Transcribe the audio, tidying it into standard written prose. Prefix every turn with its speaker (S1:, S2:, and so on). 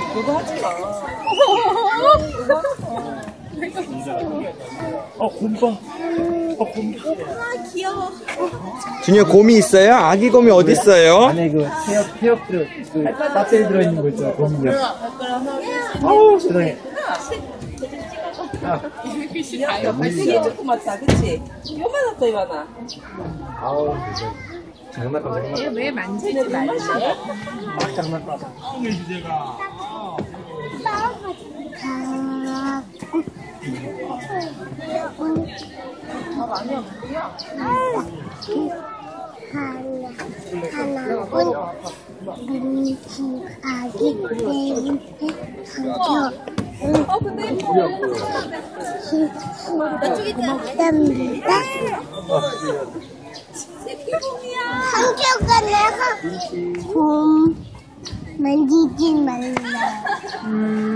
S1: 그거 하지 마.
S2: 곰봐.
S1: 귀여워.
S3: 준이야, 곰이 있어요? 아기 곰이 어디 있어요?
S2: 안에 그 태엽 배터리 들어있는 거 있잖아, 곰이요. 아우, 세상에.
S1: 야, 발색이 조금 맞다, 그치? 요만하다, 이만하.
S2: 아우, 장난감.
S1: 왜 만지지 말지?
S2: 막 장난감.
S4: 아기 때문에 성격
S1: 근데
S4: 고맙답니다. 성격은 내가 곰 만지지 말라.